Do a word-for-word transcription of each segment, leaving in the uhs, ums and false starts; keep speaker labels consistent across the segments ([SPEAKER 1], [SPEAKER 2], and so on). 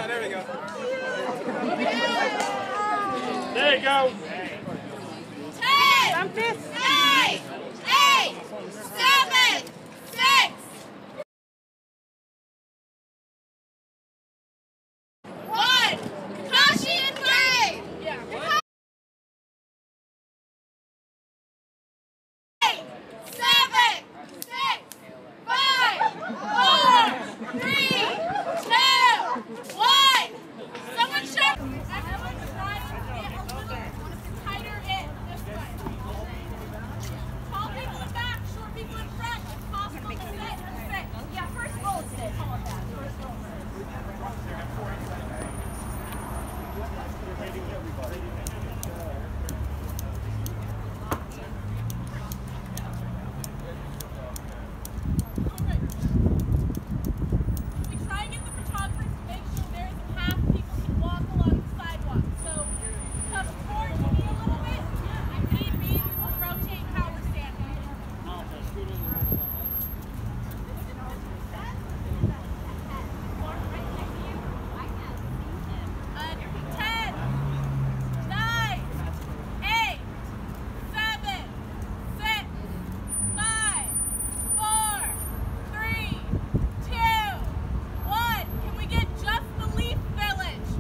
[SPEAKER 1] there we go.
[SPEAKER 2] There you go.
[SPEAKER 3] Ten, nine, eight, seven, six, one. Kashi and Ray. Eight, seven, six, five, four, three, two, one. Someone show. Everyone's trying to get a little tighter in this way. Tall people in back, short people in front. If possible, sit, sit. Yeah, first roll, sit. All of that. First roll. We try and get the photographers to make sure there isn't half people can walk along the sidewalk. So come towards me a little bit. If need be, we will rotate how we're standing. ten, nine, eight, seven, six, five, four, three, two, one. Can we get just the Leaf Village?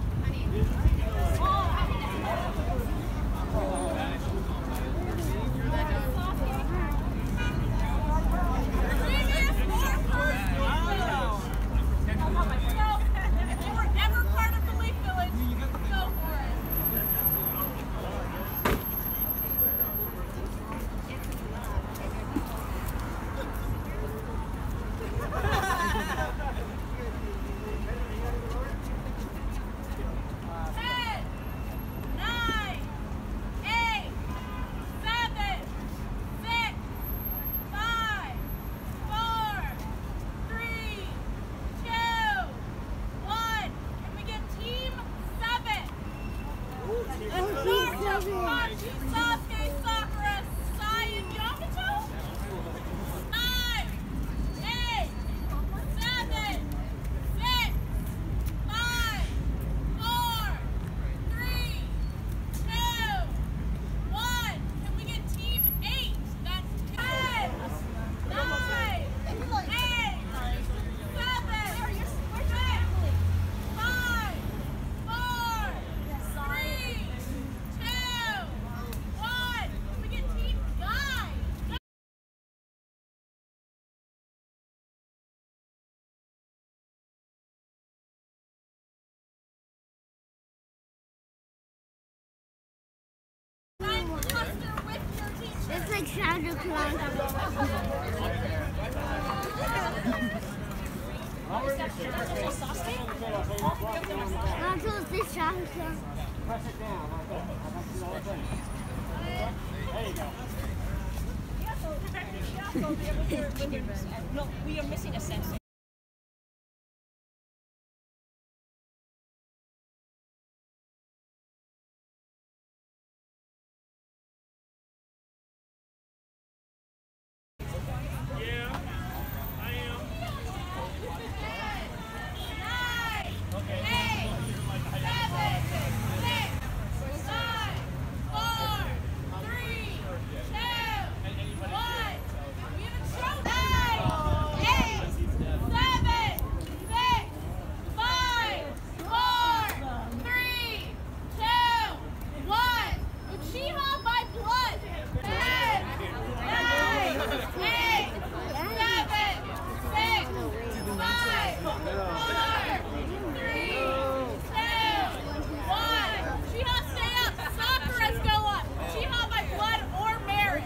[SPEAKER 3] Previous or first Leaf Village? So, if you were ever part of the Leaf Village, go for it. Ten, nine, eight, seven, six, five, four, three, two, one. Can we get team seven? Naruto, Hachi, Sasuke, Sakura, Sai, and Yamato? Nine, eight, seven, six, five, four, three, two, one. Can we get team eight? That's ten, nine, eight, seven, six, five, four, three, two, one. Can we get team Guy? Nine cluster with your teacher.
[SPEAKER 4] It's like Santa Claus. Naruto, this Santa Claus.
[SPEAKER 2] Press it down. There you go.
[SPEAKER 5] No, we are missing a sensor.
[SPEAKER 2] Yeah, I am.
[SPEAKER 3] Nine, eight, seven, six, five, four, three, two, one. We haven't shown nine, eight, seven, six, five, four, three, two, one. Uchiha by blood. Ten, nine, eight, seven, six, five, four, three, two, one. Uchiha, stay up. Sakura's go up. Uchiha by blood or marriage.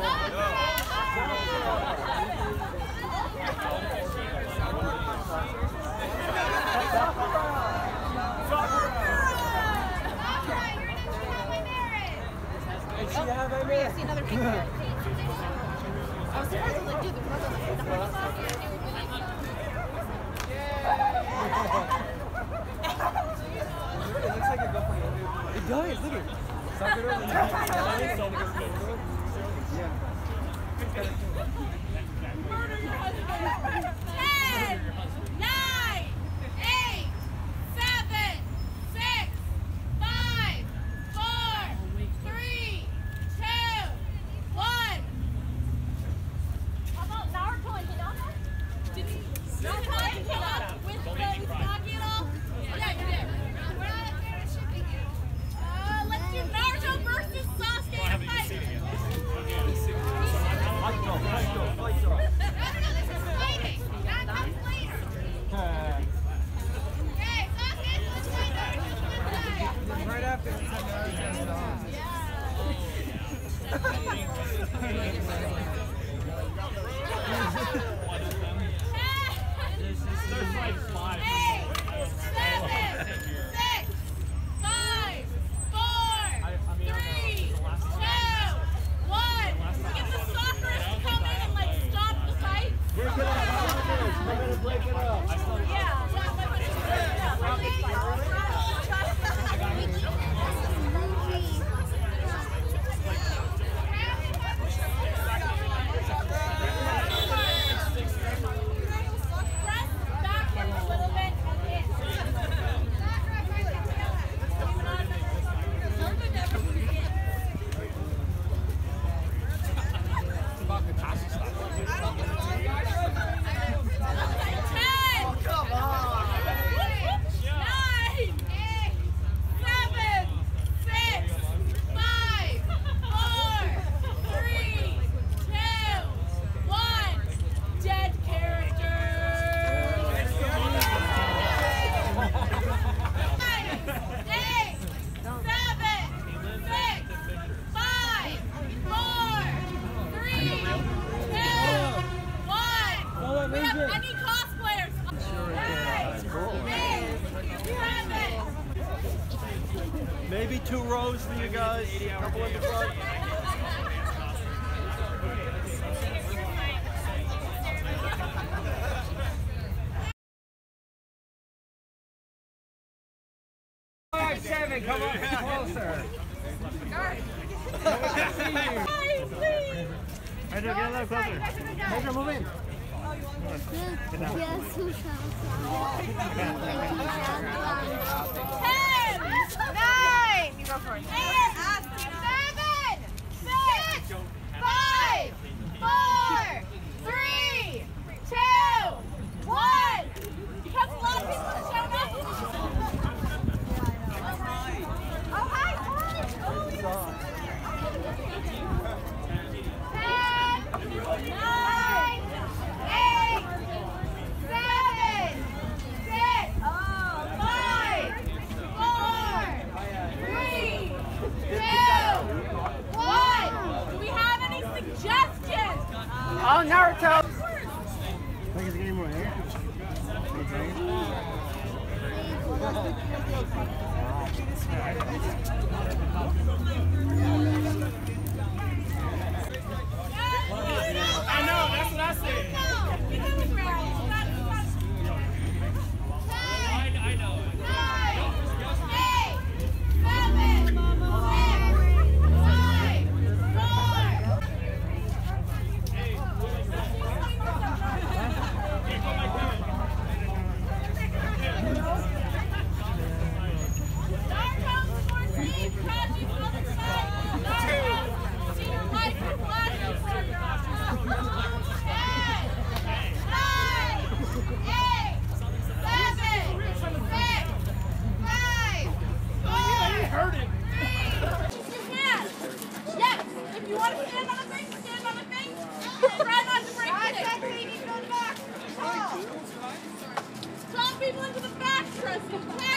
[SPEAKER 5] I see another picture. I was surprised to do the
[SPEAKER 1] It looks like a go for it. It does, look at it. Sakura and
[SPEAKER 3] Ten, nine, eight,
[SPEAKER 1] Maybe two rows for you guys. Couple in the front.
[SPEAKER 2] Five, seven, come on, closer.
[SPEAKER 1] Pedro, get a little closer. Pedro, move in.
[SPEAKER 4] Yes, who's
[SPEAKER 3] Ten, nine, you go first. Eight, seven, six, five, four, three, two, one. Because a lot of people have shown up. Oh, hi, hi. Ten, nine, eight, seven, six, five, four, three, two, one. Do we have any suggestions?
[SPEAKER 2] Oh, Naruto.
[SPEAKER 1] I think it's getting more air.
[SPEAKER 2] I know, that's what I said. I know.
[SPEAKER 3] You want to stand on the thing? Stand on the thing. Try not to break it. I said we need to go back. Call people into the back, Tristan.